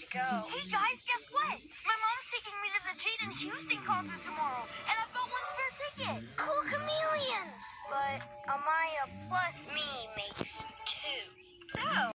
go. Hey guys, guess what? My mom's taking me to the Jaden Houston concert tomorrow, and I've got one spare ticket.